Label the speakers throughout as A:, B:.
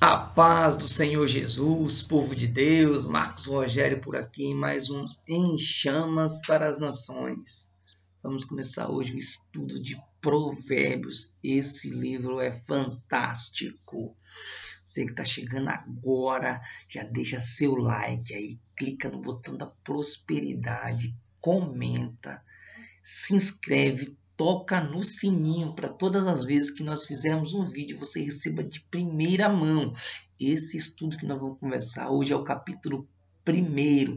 A: A paz do Senhor Jesus, povo de Deus, Marcos Rogério por aqui em mais um Em Chamas para as Nações. Vamos começar hoje o estudo de Provérbios. Esse livro é fantástico. Você que está chegando agora, já deixa seu like aí, clica no botão da prosperidade, comenta, se inscreve, toca no sininho para todas as vezes que nós fizermos um vídeo você receba de primeira mão. Esse estudo que nós vamos conversar hoje é o capítulo 1,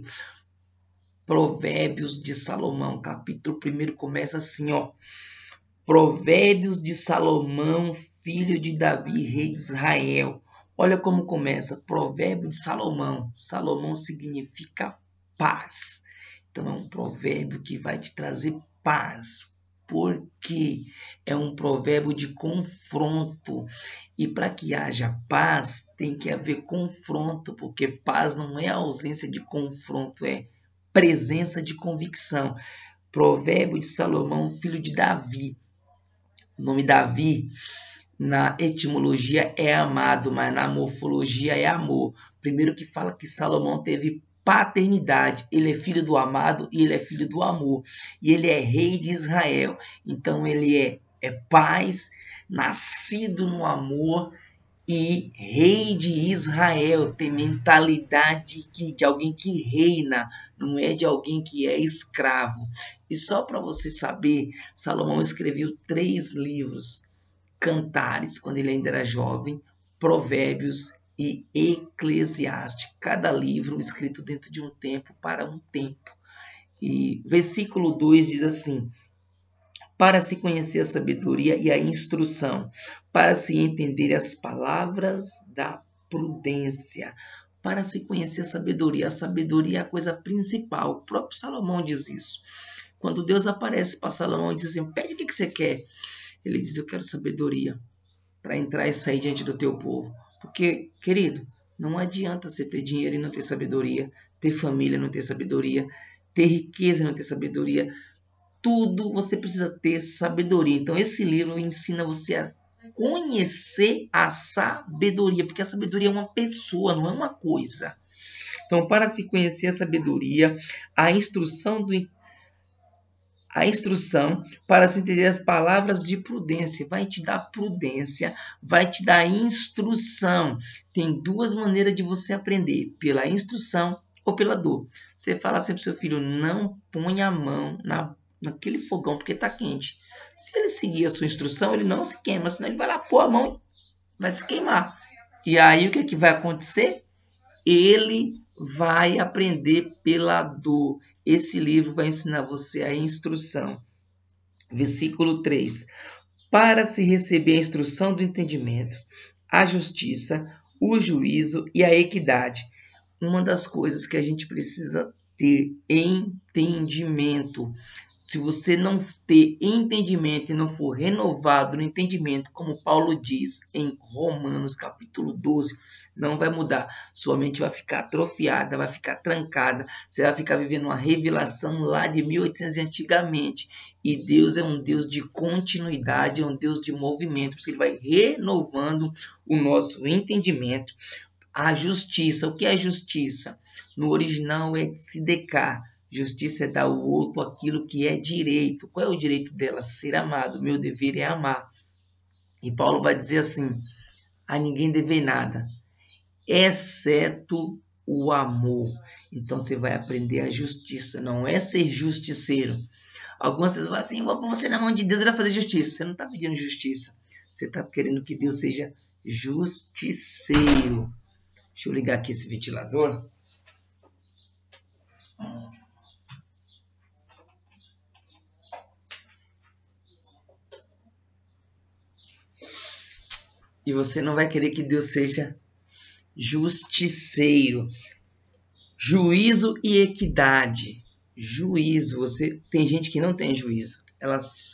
A: Provérbios de Salomão. Capítulo 1 começa assim, ó. Provérbios de Salomão, filho de Davi, rei de Israel. Olha como começa, Provérbio de Salomão. Salomão significa paz. Então é um provérbio que vai te trazer paz, porque é um provérbio de confronto. E para que haja paz, tem que haver confronto, porque paz não é ausência de confronto, é presença de convicção. Provérbio de Salomão, filho de Davi. O nome Davi, na etimologia, é amado, mas na morfologia é amor. Primeiro que fala que Salomão teve paternidade. Ele é filho do amado e ele é filho do amor. E ele é rei de Israel. Então ele é paz, nascido no amor e rei de Israel. Tem mentalidade de alguém que reina, não é de alguém que é escravo. E só para você saber, Salomão escreveu 3 livros: Cantares, quando ele ainda era jovem, Provérbios e Eclesiastes. Cada livro escrito dentro de um tempo, para um tempo. E versículo 2 diz assim: para se conhecer a sabedoria e a instrução, para se entender as palavras da prudência. Para se conhecer a sabedoria é a coisa principal. O próprio Salomão diz isso. Quando Deus aparece para Salomão e diz assim: pede o que você quer. Ele diz: eu quero sabedoria para entrar e sair diante do teu povo. Porque, querido, não adianta você ter dinheiro e não ter sabedoria, ter família e não ter sabedoria, ter riqueza e não ter sabedoria. Tudo você precisa ter sabedoria. Então esse livro ensina você a conhecer a sabedoria, porque a sabedoria é uma pessoa, não é uma coisa. Então, para se conhecer a sabedoria, a instrução para se entender as palavras de prudência. Vai te dar prudência, vai te dar instrução. Tem 2 maneiras de você aprender: pela instrução ou pela dor. Você fala sempre pro seu filho: não ponha a mão naquele fogão porque está quente. Se ele seguir a sua instrução, ele não se queima, senão ele vai lá pôr a mão e vai se queimar. E aí o que, que vai acontecer? Ele vai aprender pela dor. Esse livro vai ensinar você a instrução. Versículo 3. Para se receber a instrução do entendimento, a justiça, o juízo e a equidade. Uma das coisas que a gente precisa ter: entendimento. Se você não ter entendimento e não for renovado no entendimento, como Paulo diz em Romanos capítulo 12, não vai mudar. Sua mente vai ficar atrofiada, vai ficar trancada. Você vai ficar vivendo uma revelação lá de 1800 antigamente. E Deus é um Deus de continuidade, é um Deus de movimento, porque Ele vai renovando o nosso entendimento. A justiça. O que é justiça? No original é tzedekah. Justiça é dar ao outro aquilo que é direito. Qual é o direito dela? Ser amado. Meu dever é amar. E Paulo vai dizer assim: a ninguém dever nada, exceto o amor. Então você vai aprender a justiça. Não é ser justiceiro. Algumas pessoas falam assim: vou pôr você na mão de Deus, ele vai fazer justiça. Você não está pedindo justiça. Você está querendo que Deus seja justiceiro. Deixa eu ligar aqui esse ventilador. E você não vai querer que Deus seja justiceiro. Juízo e equidade. Juízo. Tem gente que não tem juízo. Elas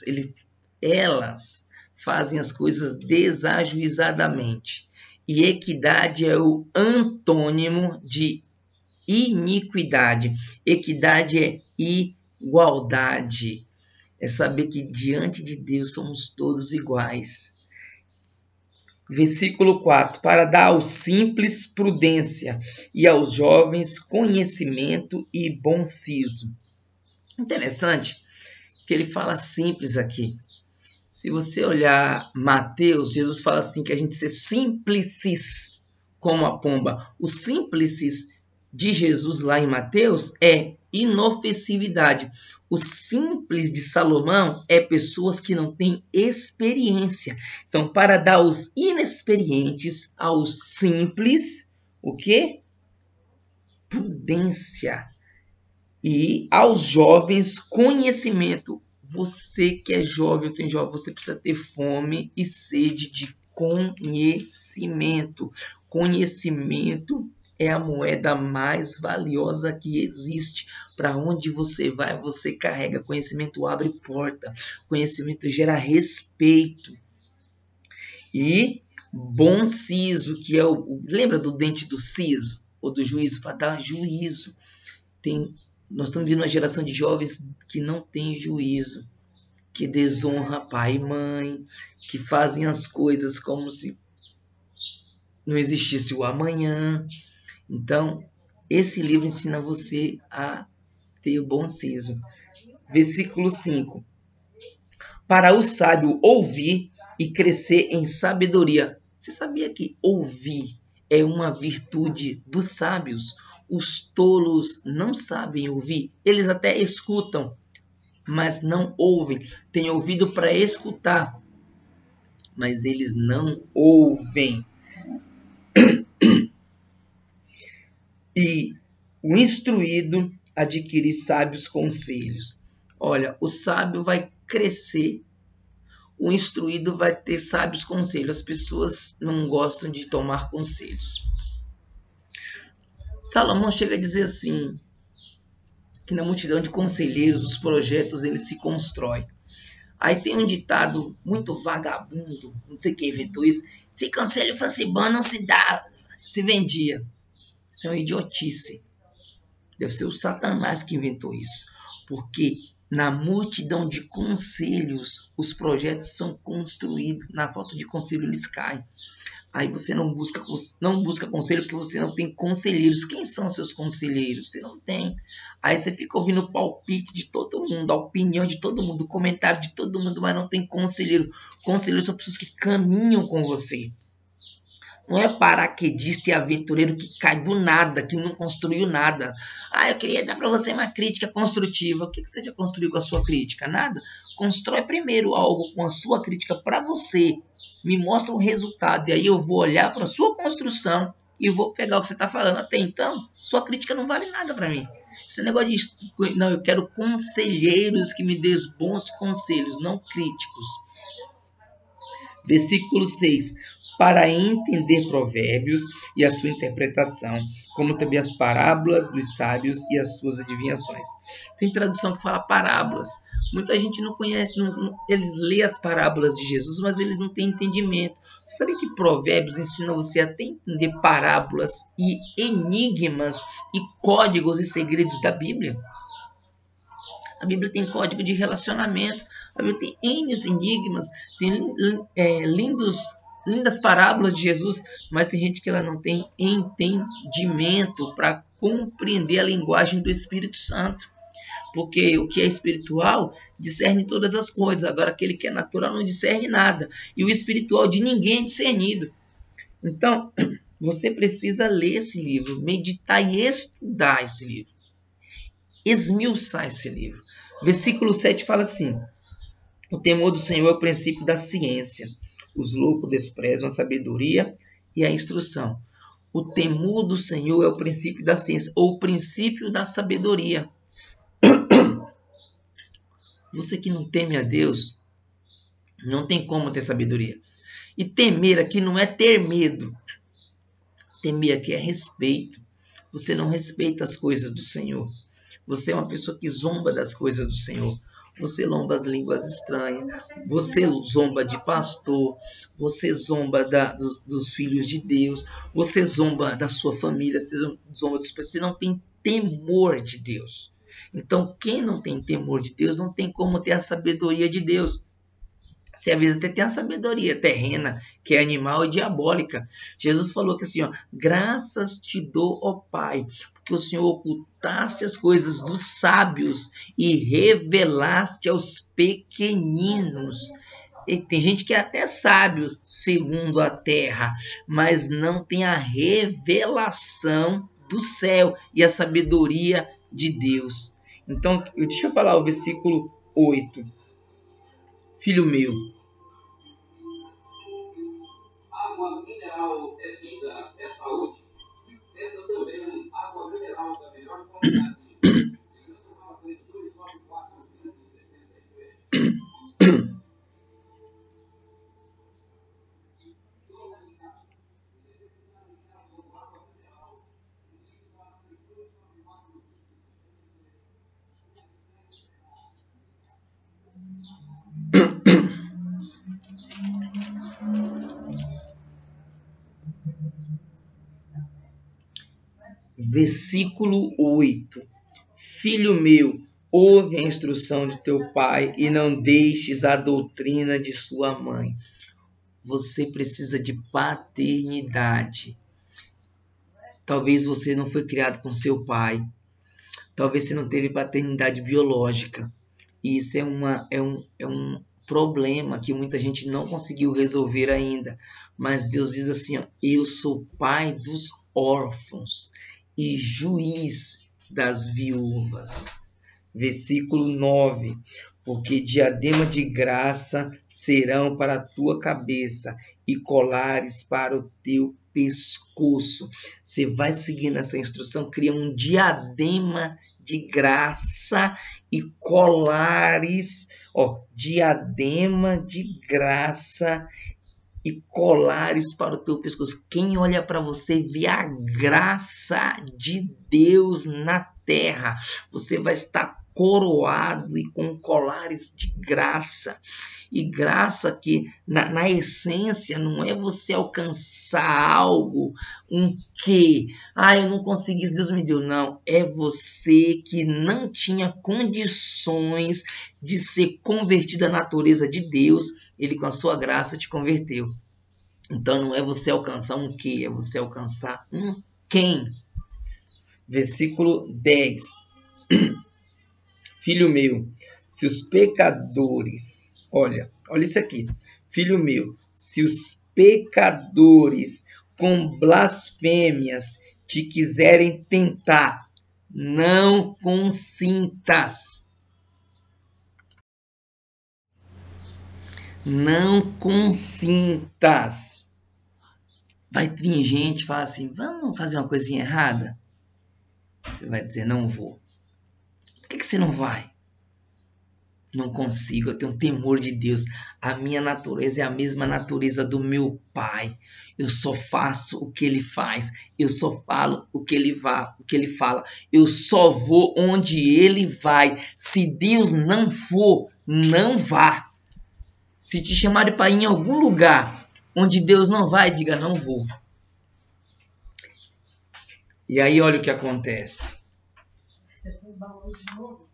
A: fazem as coisas desajuizadamente. E equidade é o antônimo de iniquidade. Equidade é igualdade. É saber que diante de Deus somos todos iguais. Versículo 4. Para dar aos simples prudência e aos jovens conhecimento e bom siso. Interessante que ele fala simples aqui. Se você olhar Mateus, Jesus fala assim que a gente ser simplices como a pomba. O simplices de Jesus lá em Mateus é inofensividade. O simples de Salomão é pessoas que não têm experiência. Então, para dar aos inexperientes, aos simples, o quê? Prudência. E aos jovens, conhecimento. Você que é jovem, eu tenho jovem, você precisa ter fome e sede de conhecimento. Conhecimento é a moeda mais valiosa que existe. Para onde você vai, você carrega. Conhecimento abre porta. Conhecimento gera respeito. E bom siso, que é lembra do dente do siso? Ou do juízo? Para dar juízo. Nós estamos vivendo uma geração de jovens que não tem juízo, que desonra pai e mãe, que fazem as coisas como se não existisse o amanhã. Então, esse livro ensina você a ter o bom siso. Versículo 5. Para o sábio ouvir e crescer em sabedoria. Você sabia que ouvir é uma virtude dos sábios? Os tolos não sabem ouvir. Eles até escutam, mas não ouvem. Têm ouvido para escutar, mas eles não ouvem. E o instruído adquire sábios conselhos. Olha, o sábio vai crescer, o instruído vai ter sábios conselhos. As pessoas não gostam de tomar conselhos. Salomão chega a dizer assim, que na multidão de conselheiros, os projetos eles se constroem. Aí tem um ditado muito vagabundo, não sei quem inventou isso, se conselho fosse bom não se dá, se vendia. Isso é uma idiotice. Deve ser o Satanás que inventou isso. Porque na multidão de conselhos, os projetos são construídos. Na falta de conselho, eles caem. Aí você não busca conselho porque você não tem conselheiros. Quem são seus conselheiros? Você não tem. Aí você fica ouvindo o palpite de todo mundo, a opinião de todo mundo, o comentário de todo mundo, mas não tem conselheiro. Conselheiros são pessoas que caminham com você. Não é paraquedista e aventureiro que cai do nada, que não construiu nada. Eu queria dar para você uma crítica construtiva. O que você já construiu com a sua crítica? Nada. Constrói primeiro algo com a sua crítica para você. Me mostra um resultado. E aí eu vou olhar para a sua construção e vou pegar o que você está falando. Até então, sua crítica não vale nada para mim. Esse negócio de... Não, eu quero conselheiros que me dêem bons conselhos, não críticos. Versículo 6. Para entender provérbios e a sua interpretação, como também as parábolas dos sábios e as suas adivinhações. Tem tradução que fala parábolas. Muita gente não conhece, eles lêem as parábolas de Jesus, mas eles não têm entendimento. Você sabia que provérbios ensina você a entender parábolas e enigmas e códigos e segredos da Bíblia? A Bíblia tem código de relacionamento, a Bíblia tem N enigmas, tem lindas parábolas de Jesus, mas tem gente que ela não tem entendimento para compreender a linguagem do Espírito Santo. Porque o que é espiritual discerne todas as coisas, agora aquele que é natural não discerne nada. E o espiritual de ninguém é discernido. Então, você precisa ler esse livro, meditar e estudar esse livro. Esmiuçar esse livro. Versículo 7 fala assim: o temor do Senhor é o princípio da ciência. Os loucos desprezam a sabedoria e a instrução. O temor do Senhor é o princípio da ciência, ou o princípio da sabedoria. Você que não teme a Deus, não tem como ter sabedoria. E temer aqui não é ter medo. Temer aqui é respeito. Você não respeita as coisas do Senhor. Você é uma pessoa que zomba das coisas do Senhor. Você zomba as línguas estranhas. Você zomba de pastor. Você zomba dos filhos de Deus. Você zomba da sua família. Você zomba dos pessoas. Você não tem temor de Deus. Então, quem não tem temor de Deus não tem como ter a sabedoria de Deus. Você às vezes até tem a sabedoria terrena, que é animal e diabólica. Jesus falou que assim, ó, graças te dou, ó Pai, porque o Senhor ocultaste as coisas dos sábios e revelaste aos pequeninos. E tem gente que é até sábio segundo a terra, mas não tem a revelação do céu e a sabedoria de Deus. Então, deixa eu falar o versículo 8. Filho meu, água mineral é vida, é saúde. Essa também, água mineral da melhor qualidade. Versículo 8. Filho meu, ouve a instrução de teu pai e não deixes a doutrina de sua mãe. Você precisa de paternidade. Talvez você não foi criado com seu pai. Talvez você não teve paternidade biológica. E isso é um problema que muita gente não conseguiu resolver ainda. Mas Deus diz assim, ó, eu sou pai dos órfãos e juiz das viúvas. Versículo 9. Porque diadema de graça serão para a tua cabeça e colares para o teu pescoço. Você vai seguindo essa instrução, cria um diadema de graça e colares, ó, diadema de graça e colares para o teu pescoço. Quem olha para você vê a graça de Deus na terra. Você vai estar coroado e com colares de graça. E graça que, na essência, não é você alcançar algo, um quê. Eu não consegui, Deus me deu. Não, é você que não tinha condições de ser convertido à natureza de Deus. Ele, com a sua graça, te converteu. Então, não é você alcançar um quê, é você alcançar um quem. Versículo 10. Filho meu, se os pecadores... Olha isso aqui. Filho meu, se os pecadores com blasfêmias te quiserem tentar, não consintas. Não consintas. Vai vir gente e falar assim, vamos fazer uma coisinha errada? Você vai dizer, não vou. Por que você não vai? Não consigo, eu tenho temor de Deus. A minha natureza é a mesma natureza do meu pai. Eu só faço o que ele faz. Eu só falo o que ele fala. Eu só vou onde ele vai. Se Deus não for, não vá. Se te chamarem para ir em algum lugar onde Deus não vai, diga não vou. E aí olha o que acontece. Você tem baú de novo?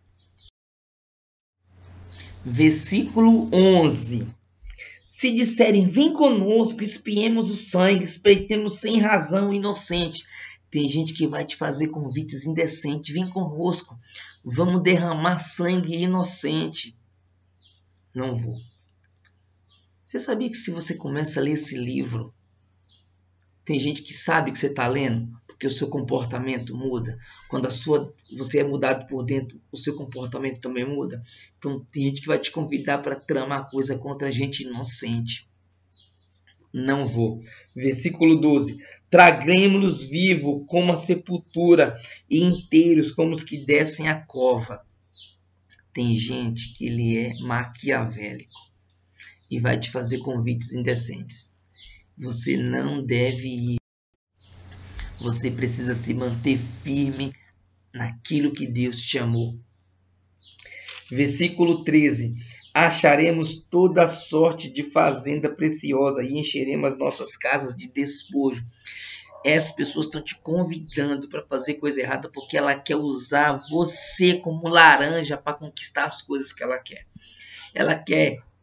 A: Versículo 11. Se disserem, vem conosco, espiemos o sangue, espreitemos sem razão o inocente. Tem gente que vai te fazer convites indecentes. Vem conosco, vamos derramar sangue inocente. Não vou. Você sabia que se você começa a ler esse livro, tem gente que sabe que você está lendo, porque o seu comportamento muda. Quando você é mudado por dentro, o seu comportamento também muda. Então tem gente que vai te convidar para tramar coisa contra gente inocente. Não vou. Versículo 12. Traguemos-los vivos como a sepultura e inteiros como os que descem a cova. Tem gente que ele é maquiavélico e vai te fazer convites indecentes. Você não deve ir. Você precisa se manter firme naquilo que Deus te chamou. Versículo 13. Acharemos toda sorte de fazenda preciosa e encheremos as nossas casas de despojo. Essas pessoas estão te convidando para fazer coisa errada porque ela quer usar você como laranja para conquistar as coisas que ela quer. Ela quer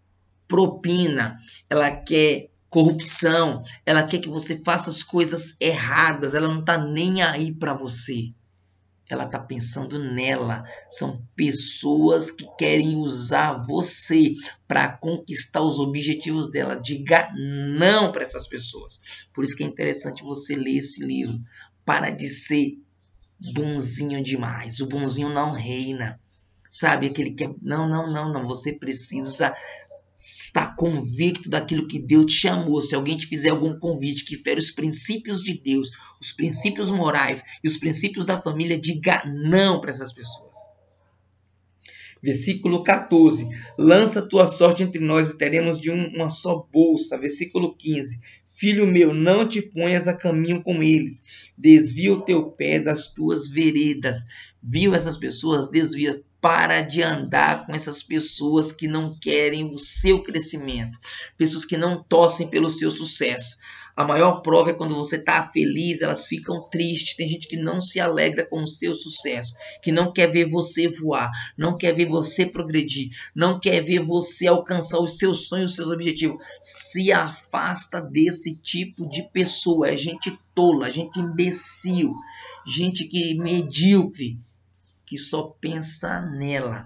A: propina, ela quer corrupção, ela quer que você faça as coisas erradas, ela não está nem aí para você. Ela está pensando nela. São pessoas que querem usar você para conquistar os objetivos dela. Diga não para essas pessoas. Por isso que é interessante você ler esse livro. Para de ser bonzinho demais. O bonzinho não reina. Sabe? Aquele que é... Não. Você precisa estar convicto daquilo que Deus te chamou. Se alguém te fizer algum convite que fere os princípios de Deus, os princípios morais e os princípios da família, diga não para essas pessoas. Versículo 14. Lança tua sorte entre nós e teremos de uma só bolsa. Versículo 15. Filho meu, não te ponhas a caminho com eles. Desvia o teu pé das tuas veredas. Viu essas pessoas? Desvia. Para de andar com essas pessoas que não querem o seu crescimento. Pessoas que não torcem pelo seu sucesso. A maior prova é quando você está feliz, elas ficam tristes. Tem gente que não se alegra com o seu sucesso. Que não quer ver você voar. Não quer ver você progredir. Não quer ver você alcançar os seus sonhos, os seus objetivos. Se afasta desse tipo de pessoa. É gente tola, gente imbecil. Gente que medíocre. Que só pensa nela.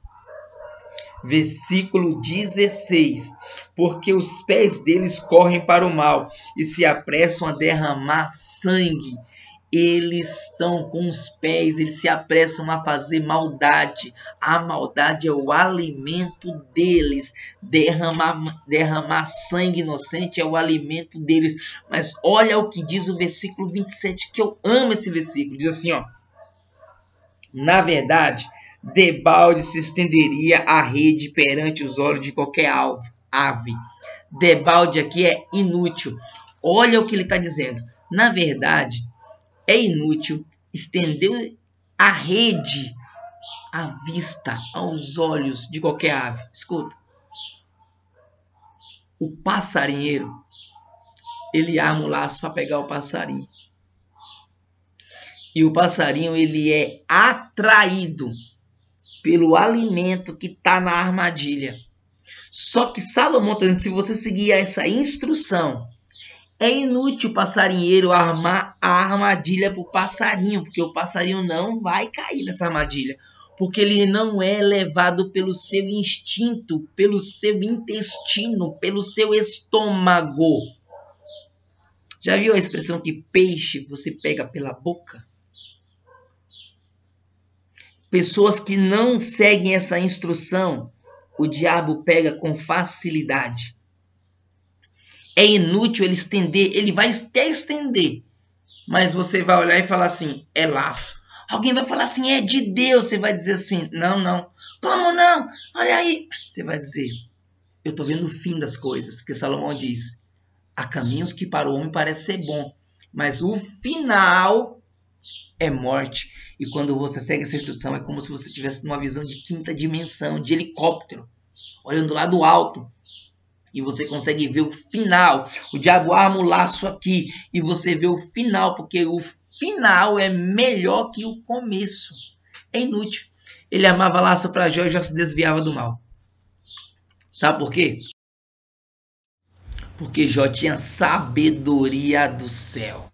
A: Versículo 16. Porque os pés deles correm para o mal e se apressam a derramar sangue. Eles estão com os pés, eles se apressam a fazer maldade. A maldade é o alimento deles. Derramar sangue inocente é o alimento deles. Mas olha o que diz o versículo 27, que eu amo esse versículo. Diz assim, ó. Na verdade, debalde se estenderia a rede perante os olhos de qualquer ave. Debalde aqui é inútil. Olha o que ele está dizendo. Na verdade, é inútil estender a rede à vista, aos olhos de qualquer ave. Escuta. O passarinheiro, ele arma o laço para pegar o passarinho. E o passarinho, ele é atraído pelo alimento que está na armadilha. Só que Salomão está dizendo, se você seguir essa instrução, é inútil o passarinheiro armar a armadilha para o passarinho, porque o passarinho não vai cair nessa armadilha. Porque ele não é levado pelo seu instinto, pelo seu intestino, pelo seu estômago. Já viu a expressão que peixe você pega pela boca? Pessoas que não seguem essa instrução, o diabo pega com facilidade. É inútil ele estender, ele vai até estender, mas você vai olhar e falar assim, é laço. Alguém vai falar assim, é de Deus. Você vai dizer assim, não. Como não? Olha aí. Você vai dizer, eu estou vendo o fim das coisas, porque Salomão diz, há caminhos que para o homem parece ser bom, mas o final é morte. E quando você segue essa instrução, é como se você estivesse numa visão de quinta dimensão, de helicóptero, olhando lá do alto. E você consegue ver o final. O diabo arma o laço aqui e você vê o final, porque o final é melhor que o começo. É inútil. Ele armava laço para Jó e já se desviava do mal. Sabe por quê? Porque Jó tinha sabedoria do céu.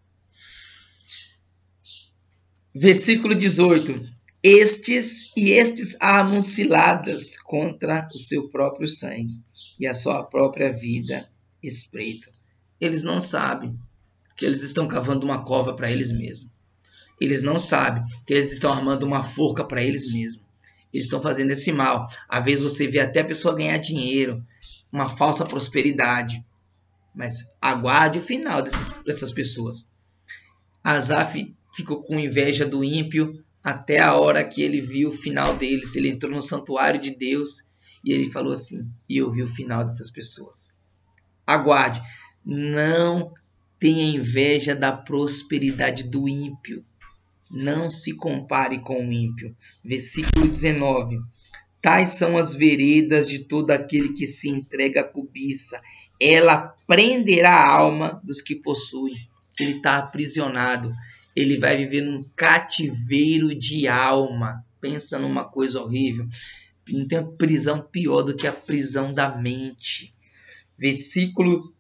A: Versículo 18. Estes armam ciladas contra o seu próprio sangue e a sua própria vida espreitam. Eles não sabem que eles estão cavando uma cova para eles mesmos. Eles não sabem que eles estão armando uma forca para eles mesmos. Eles estão fazendo esse mal. Às vezes você vê até a pessoa ganhar dinheiro, uma falsa prosperidade. Mas aguarde o final dessas pessoas. Asaf ficou com inveja do ímpio até a hora que ele viu o final deles. Ele entrou no santuário de Deus e ele falou assim, e eu vi o final dessas pessoas. Aguarde, não tenha inveja da prosperidade do ímpio. Não se compare com o ímpio. Versículo 19. Tais são as veredas de todo aquele que se entrega à cobiça. Ela prenderá a alma dos que possuem. Ele está aprisionado. Ele vai viver num cativeiro de alma. Pensa numa coisa horrível. Não tem uma prisão pior do que a prisão da mente. Versículo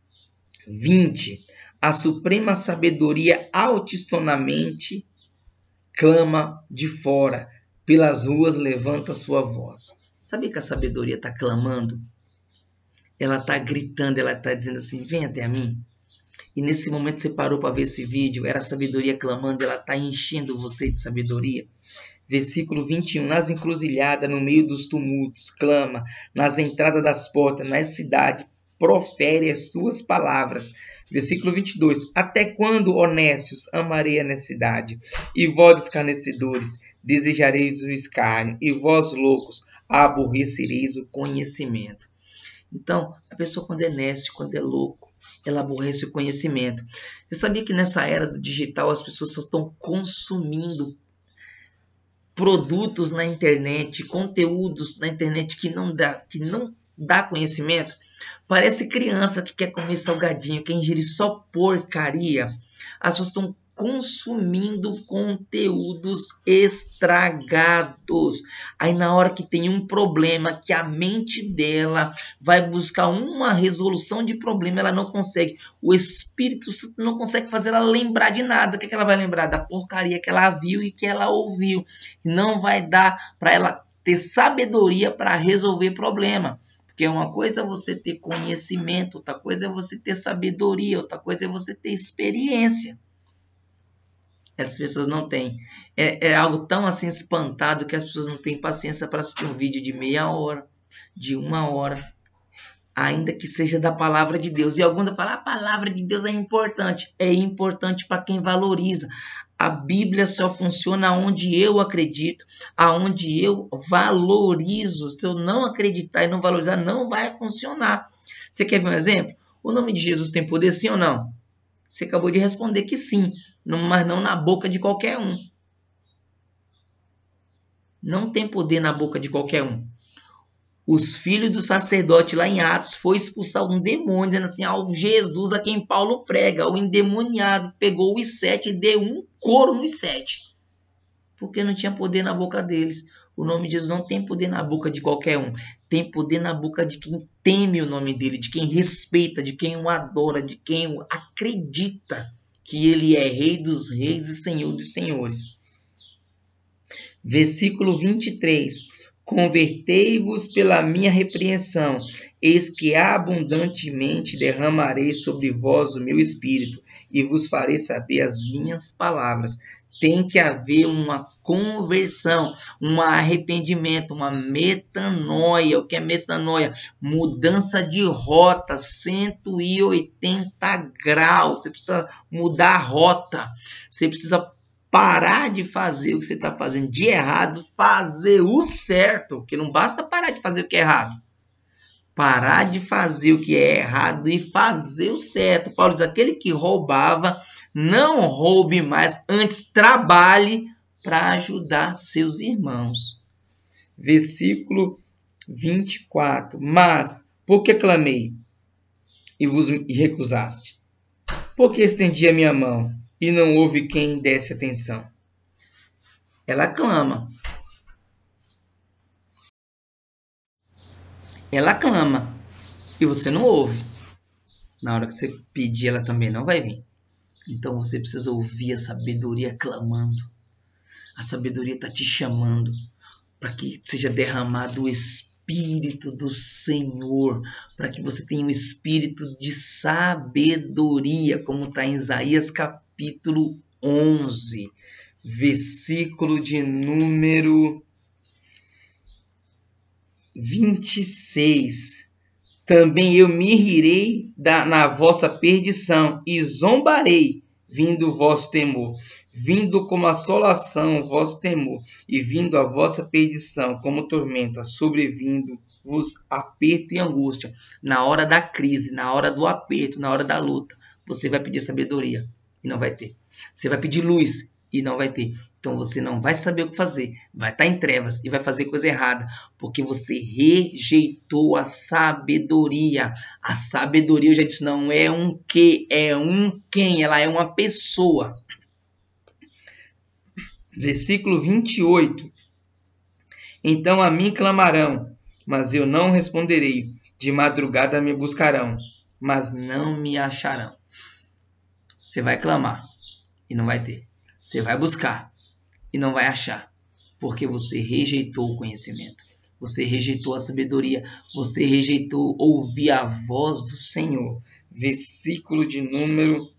A: 20. A suprema sabedoria altissonamente clama de fora. Pelas ruas levanta sua voz. Sabe que a sabedoria está clamando? Ela está gritando, ela está dizendo assim, vem até mim. E nesse momento você parou para ver esse vídeo, era a sabedoria clamando, ela está enchendo você de sabedoria. Versículo 21, nas encruzilhadas, no meio dos tumultos, clama, nas entradas das portas, na cidade, profere as suas palavras. Versículo 22, até quando, honestos, amarei a necessidade, e vós, escarnecedores, desejareis o escárnio, e vós, loucos, aborrecereis o conhecimento. Então, a pessoa quando é nécio, quando é louco, ela aborrece o conhecimento. Você sabia que nessa era do digital as pessoas só estão consumindo produtos na internet, conteúdos na internet que não dá conhecimento? Parece criança que quer comer salgadinho, quer ingerir só porcaria. As pessoas estão consumindo conteúdos estragados. Aí na hora que tem um problema, que a mente dela vai buscar uma resolução de problema, ela não consegue. O Espírito Santo não consegue fazer ela lembrar de nada. O que ela vai lembrar? Da porcaria que ela viu e que ela ouviu. Não vai dar para ela ter sabedoria para resolver problema. Porque uma coisa é você ter conhecimento, outra coisa é você ter sabedoria, outra coisa é você ter experiência. Essas pessoas não têm. É algo tão assim espantado que as pessoas não têm paciência para assistir um vídeo de meia hora, de 1 hora, ainda que seja da palavra de Deus. E alguns falam, a palavra de Deus é importante. É importante para quem valoriza. A Bíblia só funciona onde eu acredito, aonde eu valorizo. Se eu não acreditar e não valorizar, não vai funcionar. Você quer ver um exemplo? O nome de Jesus tem poder, sim ou não? Você acabou de responder que sim, mas não na boca de qualquer um. Não tem poder na boca de qualquer um. Os filhos do sacerdote lá em Atos foi expulsar um demônio, dizendo assim, ao Jesus a quem Paulo prega, o endemoniado pegou os 7 e deu um couro nos 7. Porque não tinha poder na boca deles. O nome de Jesus não tem poder na boca de qualquer um. Tem poder na boca de quem teme o nome dele, de quem respeita, de quem o adora, de quem o acredita que ele é Rei dos Reis e Senhor dos Senhores. Versículo 23. Convertei-vos pela minha repreensão, eis que abundantemente derramarei sobre vós o meu espírito, e vos farei saber as minhas palavras. Tem que haver uma conversão, um arrependimento, uma metanoia. O que é metanoia? Mudança de rota, 180 graus. Você precisa mudar a rota, você precisa parar de fazer o que você está fazendo de errado, fazer o certo, porque não basta parar de fazer o que é errado. Parar de fazer o que é errado e fazer o certo. Paulo diz, aquele que roubava, não roube mais, antes trabalhe para ajudar seus irmãos. Versículo 24. Mas, por que clamei e vos recusaste? Porque estendi a minha mão e não houve quem desse atenção. Ela clama. Ela clama. E você não ouve. Na hora que você pedir, ela também não vai vir. Então você precisa ouvir a sabedoria clamando. A sabedoria está te chamando para que seja derramado o Espírito do Senhor, para que você tenha um espírito de sabedoria, como está em Isaías capítulo 11, versículo de número 26. Também eu me rirei na vossa perdição e zombarei, vindo o vosso temor. Vindo como assolação o vosso temor, e vindo a vossa perdição como tormenta, sobrevindo-vos aperto e angústia. Na hora da crise, na hora do aperto, na hora da luta, você vai pedir sabedoria e não vai ter. Você vai pedir luz e não vai ter. Então você não vai saber o que fazer, vai estar em trevas e vai fazer coisa errada, porque você rejeitou a sabedoria. A sabedoria, eu já disse, não é um que, é um quem, ela é uma pessoa. Versículo 28. Então a mim clamarão, mas eu não responderei. De madrugada me buscarão, mas não me acharão. Você vai clamar e não vai ter. Você vai buscar e não vai achar, porque você rejeitou o conhecimento. Você rejeitou a sabedoria. Você rejeitou ouvir a voz do Senhor. Versículo de número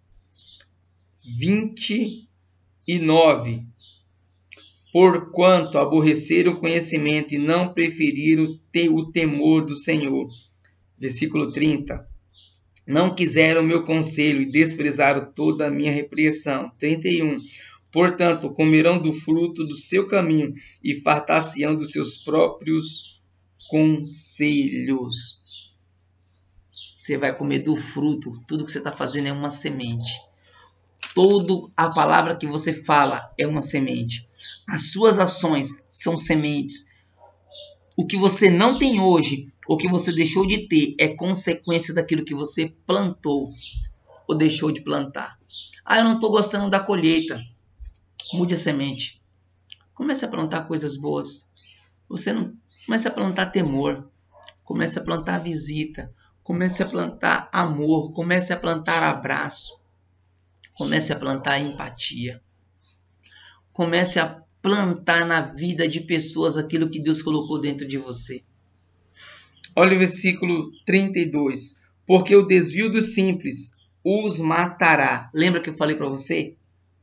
A: 29. Porquanto aborreceram o conhecimento e não preferiram o temor do Senhor. Versículo 30. Não quiseram o meu conselho e desprezaram toda a minha repreensão. 31. Portanto, comerão do fruto do seu caminho e fartar-se-ão dos seus próprios conselhos. Você vai comer do fruto. Tudo que você está fazendo é uma semente. Toda a palavra que você fala é uma semente. As suas ações são sementes. O que você não tem hoje, ou que você deixou de ter, é consequência daquilo que você plantou ou deixou de plantar. Eu não estou gostando da colheita. Mude a semente. Comece a plantar coisas boas. Comece a plantar temor. Comece a plantar visita. Comece a plantar amor. Comece a plantar abraço. Comece a plantar empatia. Comece a plantar na vida de pessoas aquilo que Deus colocou dentro de você. Olha o versículo 32. Porque o desvio dos simples os matará. Lembra que eu falei para você?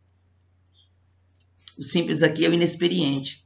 A: O simples aqui é o inexperiente.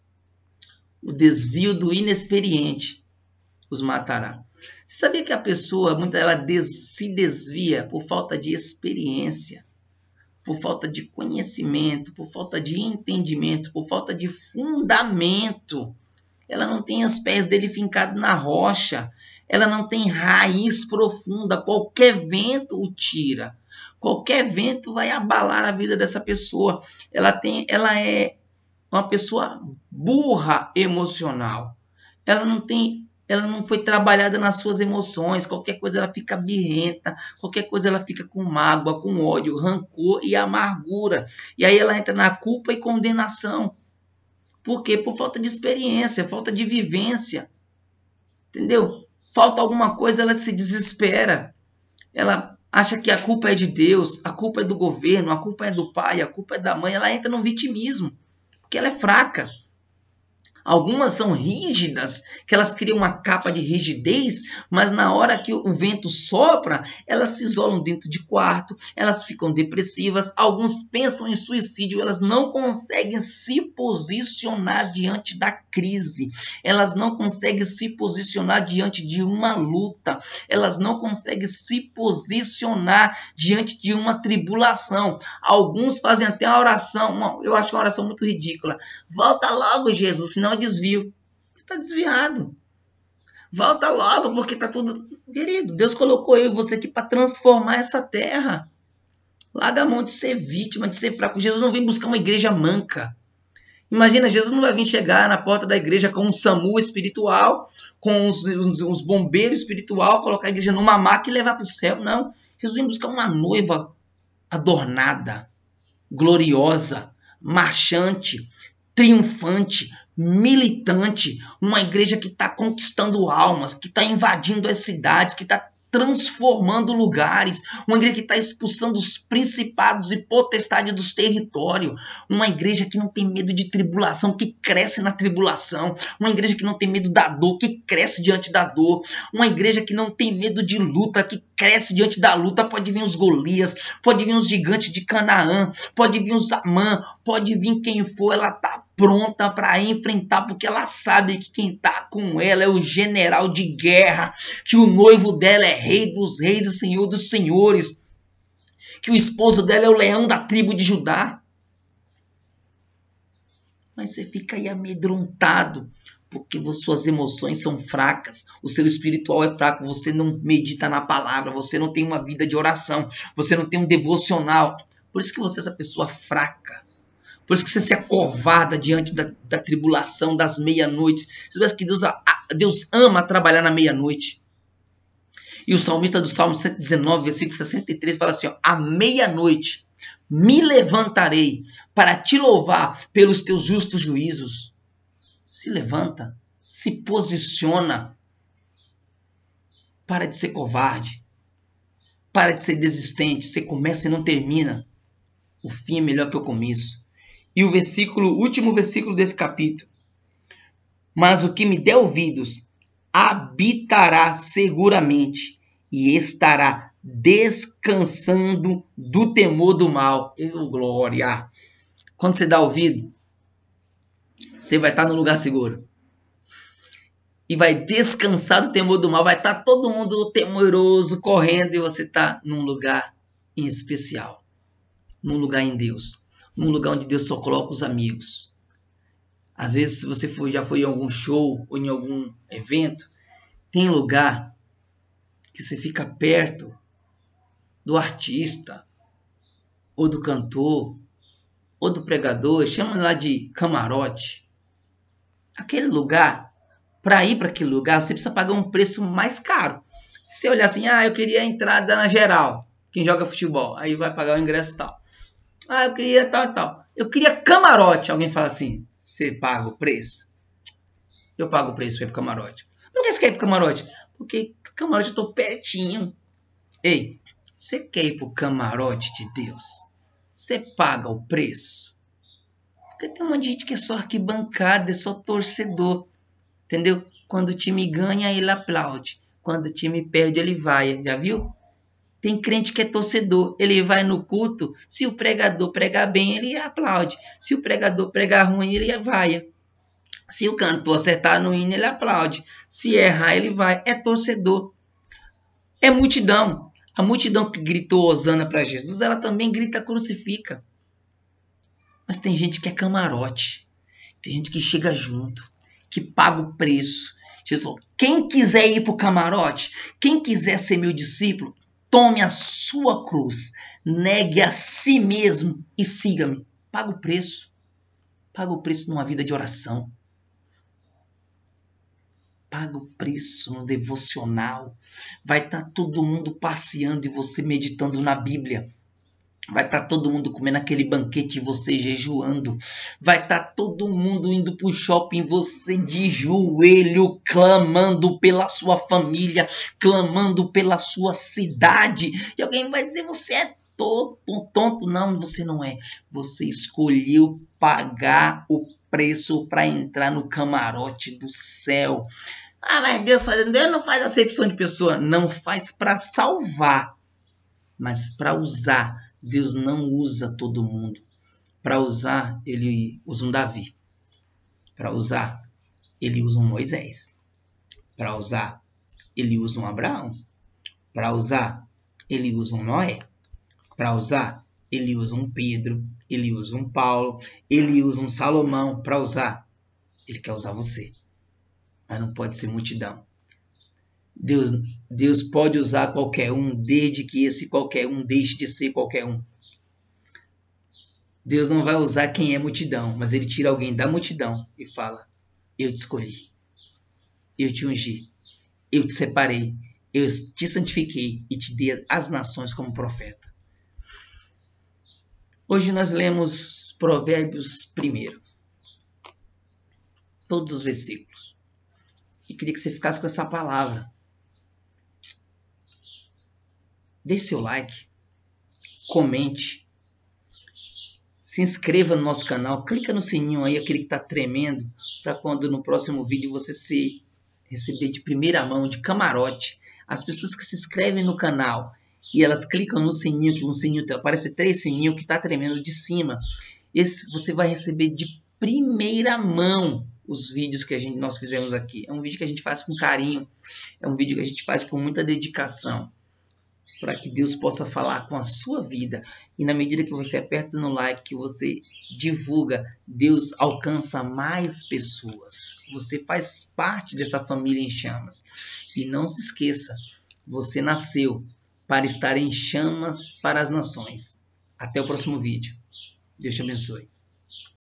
A: O desvio do inexperiente os matará. Você sabia que a pessoa, ela se desvia por falta de experiência, por falta de conhecimento, por falta de entendimento, por falta de fundamento. Ela não tem os pés dele fincados na rocha. Ela não tem raiz profunda. Qualquer vento o tira. Qualquer vento vai abalar a vida dessa pessoa. Ela é uma pessoa burra emocional. Ela não foi trabalhada nas suas emoções. Qualquer coisa ela fica birrenta. Qualquer coisa ela fica com mágoa, com ódio, rancor e amargura. E aí ela entra na culpa e condenação. Por quê? Por falta de experiência, falta de vivência. Entendeu? Falta alguma coisa, ela se desespera. Ela acha que a culpa é de Deus, a culpa é do governo, a culpa é do pai, a culpa é da mãe. Ela entra no vitimismo, porque ela é fraca. Algumas são rígidas, que elas criam uma capa de rigidez, mas na hora que o vento sopra, elas se isolam dentro de quarto, elas ficam depressivas, alguns pensam em suicídio, elas não conseguem se posicionar diante da crise, elas não conseguem se posicionar diante de uma luta, elas não conseguem se posicionar diante de uma tribulação. Alguns fazem até a oração, eu acho uma oração muito ridícula. Volta logo, Jesus, senão desvio. Está desviado. Volta logo, porque está tudo... Querido, Deus colocou eu e você aqui para transformar essa terra. Larga a mão de ser vítima, de ser fraco. Jesus não vem buscar uma igreja manca. Imagina, Jesus não vai vir chegar na porta da igreja com um SAMU espiritual, com uns bombeiros espiritual, colocar a igreja numa maca e levar para o céu. Não. Jesus vem buscar uma noiva adornada, gloriosa, marchante, triunfante, militante, uma igreja que está conquistando almas, que está invadindo as cidades, que está transformando lugares, uma igreja que está expulsando os principados e potestades dos territórios, uma igreja que não tem medo de tribulação, que cresce na tribulação, uma igreja que não tem medo da dor, que cresce diante da dor, uma igreja que não tem medo de luta, que cresce diante da luta. Pode vir os Golias, pode vir os gigantes de Canaã, pode vir os Amã, pode vir quem for, ela está pronta para enfrentar, porque ela sabe que quem está com ela é o general de guerra, que o noivo dela é rei dos reis e senhor dos senhores, que o esposo dela é o leão da tribo de Judá. Mas você fica aí amedrontado, porque suas emoções são fracas, o seu espiritual é fraco, você não medita na palavra, você não tem uma vida de oração, você não tem um devocional. Por isso que você é essa pessoa fraca. Por isso que você se acovarda diante da tribulação, das meia-noites. Você vê que Deus ama trabalhar na meia-noite. E o salmista do Salmo 119, versículo 63, fala assim, à meia-noite me levantarei para te louvar pelos teus justos juízos. Se levanta, se posiciona. Para de ser covarde. Para de ser desistente. Você começa e não termina. O fim é melhor que o começo. E o último versículo desse capítulo. Mas o que me der ouvidos habitará seguramente e estará descansando do temor do mal. Glória! Quando você dá ouvido, você vai estar no lugar seguro. E vai descansar do temor do mal. Vai estar todo mundo temeroso, correndo, e você está num lugar em especial. Num lugar em Deus. Num lugar onde Deus só coloca os amigos. Às vezes, se você já foi em algum show ou em algum evento, tem lugar que você fica perto do artista, ou do cantor, ou do pregador, chama lá de camarote. Aquele lugar, para ir para aquele lugar, você precisa pagar um preço mais caro. Se você olhar assim, eu queria a entrada na geral, quem joga futebol, aí vai pagar o ingresso tal. Eu queria tal e tal. Eu queria camarote, alguém fala assim, você paga o preço? Eu pago o preço para ir pro camarote. Por que você quer ir pro camarote? Porque camarote eu tô pertinho. Ei, você quer ir pro camarote de Deus? Você paga o preço? Porque tem um monte de gente que é só arquibancada, é só torcedor. Entendeu? Quando o time ganha, ele aplaude. Quando o time perde, ele vai. Já viu? Tem crente que é torcedor. Ele vai no culto. Se o pregador pregar bem, ele aplaude. Se o pregador pregar ruim, ele vai. Se o cantor acertar no hino, ele aplaude. Se errar, ele vai. É torcedor. É multidão. A multidão que gritou Hosana para Jesus, ela também grita crucifica. Mas tem gente que é camarote. Tem gente que chega junto. Que paga o preço. Jesus falou, quem quiser ir para o camarote, quem quiser ser meu discípulo, tome a sua cruz. Negue a si mesmo e siga-me. Paga o preço. Paga o preço numa vida de oração. Paga o preço no devocional. Vai estar todo mundo passeando e você meditando na Bíblia. Vai estar todo mundo comendo aquele banquete e você jejuando. Vai estar todo mundo indo para o shopping, você de joelho, clamando pela sua família, clamando pela sua cidade. E alguém vai dizer, você é tonto. Não, você não é. Você escolheu pagar o preço para entrar no camarote do céu. Mas Deus não faz acepção de pessoa. Não faz para salvar, mas para usar. Deus não usa todo mundo. Para usar, ele usa um Davi. Para usar, ele usa um Moisés. Para usar, ele usa um Abraão. Para usar, ele usa um Noé. Para usar, ele usa um Pedro. Ele usa um Paulo. Ele usa um Salomão. Para usar, ele quer usar você. Mas não pode ser multidão. Deus pode usar qualquer um, desde que esse qualquer um deixe de ser qualquer um. Deus não vai usar quem é multidão, mas ele tira alguém da multidão e fala, eu te escolhi, eu te ungi, eu te separei, eu te santifiquei e te dei as nações como profeta. Hoje nós lemos Provérbios 1, todos os versículos. E queria que você ficasse com essa palavra. Deixe seu like, comente, se inscreva no nosso canal, clica no sininho aí, aquele que está tremendo, para quando no próximo vídeo você receber de primeira mão, de camarote. As pessoas que se inscrevem no canal e elas clicam no sininho, que um sininho aparece 3 sininhos que está tremendo de cima. Você vai receber de primeira mão os vídeos que nós fizemos aqui. É um vídeo que a gente faz com carinho, é um vídeo que a gente faz com muita dedicação, para que Deus possa falar com a sua vida. E na medida que você aperta no like, que você divulga, Deus alcança mais pessoas. Você faz parte dessa família em chamas. E não se esqueça, você nasceu para estar em chamas para as nações. Até o próximo vídeo. Deus te abençoe.